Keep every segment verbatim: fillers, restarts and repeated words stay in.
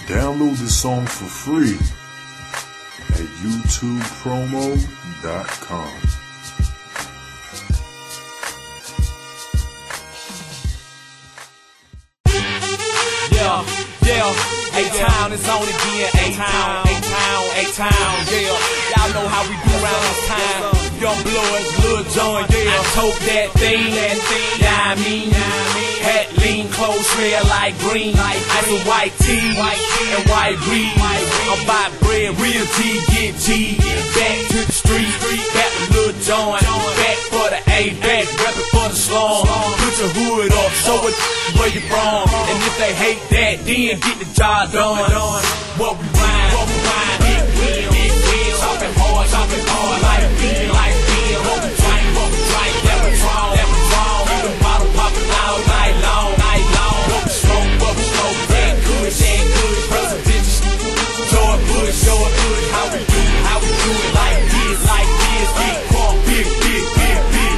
Download the song for free at YouTube Promo dot com. Yeah, yeah, A-Town is on again. A-Town, A-Town, A-Town, yeah. Y'all know how we do around this time. Young Bloods, Lil Jon, yeah. I tote that thing, that thing, yeah, I mean, hat lean, clothes red like green, ice and white tee, and white reed. I'm buy bread, real G, get G. Back to the street, back to Lil Jon, back for the A, back, reppin' for the slum. Put your hood up, show it where you from, and if they hate that, then get the job done. What we rhyme, what we rhyme, big wheel, big wheel, chopping hard, chopping hard, like beer, like beer. What we drink, what we drink, that was wrong, that was wrong. Keep the bottle popping all night long, night long. What we smoke, what we smoke, that good, that good. Presidential, George Bush, George Bush. How we do it, how we do it, like this, like this. Big crunk, big, big, big, big.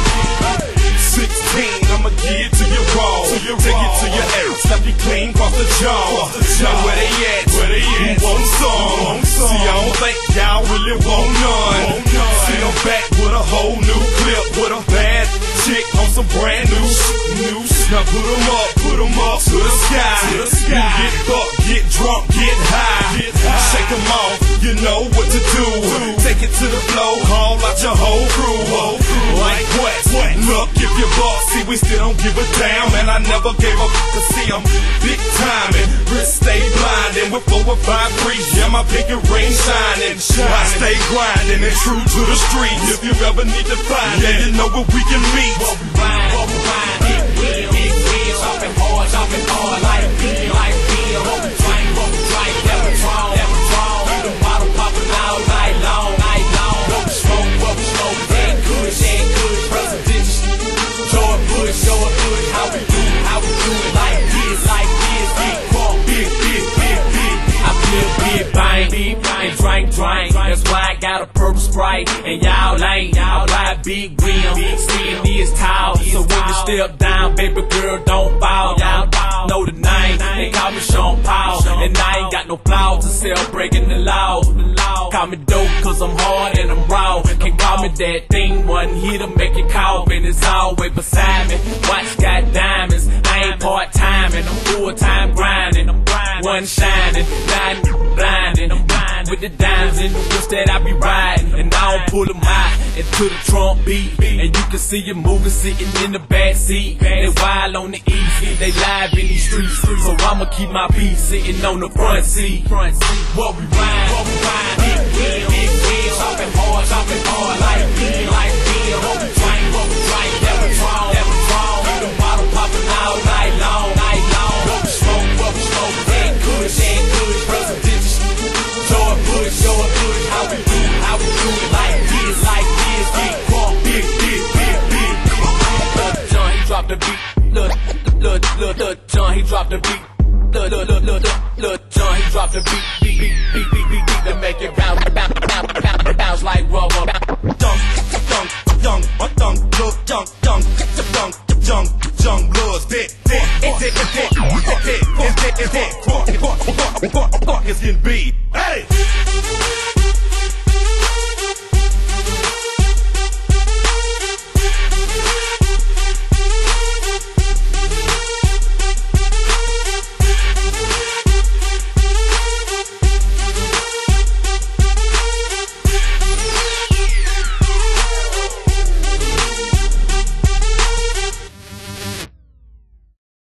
sixteen, I'ma give it to you raw, take it to your ass, slap you clean off the jaw. Now where they at? Where they at? Who want some? See, I don't think y'all really want none. See, I'm back with a whole new clip, with a bad chick on some brand new new. Now put 'em up, put 'em up to the sky. You get fucked, get drunk, get high, shake 'em off, you know what to do. Take it to the floor, call out your whole crew. Like what? Look, if you buck, see we still don't give a damn, and I never gave up. Cause see I'm big timing, wrist stay blinding with four or five threes. Yeah, my pinky ring shining. I stay grinding and true to the streets. If you ever need to find, yeah, you know where we can meet. What we rhyme, what we rhyme, big wheel, big wheel, chopping hard, chopping hard, like beer, like beer. What we drink, what we drink, that was wrong, that was wrong. Keep the bottle popping all night long, night long. What we smoke, what we smoke, that good, that good. Presidential, George Bush, George Bush. How we do it, how we do it, like this, like this. Big crunk, big, big, big, big. I feel big bang, big bang, drink, drink. That's why I got a purple Sprite, and y'all ain't. Y'all ride big rims, seeing is tall. So when you step down, baby girl, don't bow. Y'all know the name, they call me Sean Paul, and I ain't got no flaws to sell, breaking the law. Call me dope, cause I'm hard and I'm raw. Can't call me that thing, one hit to make you cough, and it's always beside me. Watch got diamonds, I ain't part-time, and I'm full-time grinding. I'm one shining, blinding, blinding. I'm blind with the dimes in the wrist that I be riding, and I don't pull them out into the trunk beat. And you can see you moving, sitting in the back seat. They wild on the east, they live in these streets, so I'ma keep my peace, sitting on the front seat. What we rhyme, what we rhyme, big wheel, big wheel, chopping hard, chopping hard, like beer, like beer. What we drink, what we drink, that was wrong, that was wrong. Keep the bottle popping all night long, night long. What we smoke, what we smoke, that good, that good. Presidential, George Bush, George Bush. How we do it, how we do it, like this, like this. Big crunk, big, big, big, big. Lil Jon, he dropped the beat. Lil, Lil, Lil, Lil Jon, he dropped the beat. Lil, Lil, Lil, Lil, Lil Jon, he dropped the beat, beat, beat, beat, beat, beat, beat, to make it bounce, bounce, bounce, bounce, bounce like rubber. Dunk, dunk, dunk, dunk, dunk, dunk, dunk, dunk, dunk, dunk, Bloods, that, that, that, that, that, that, that, that, that,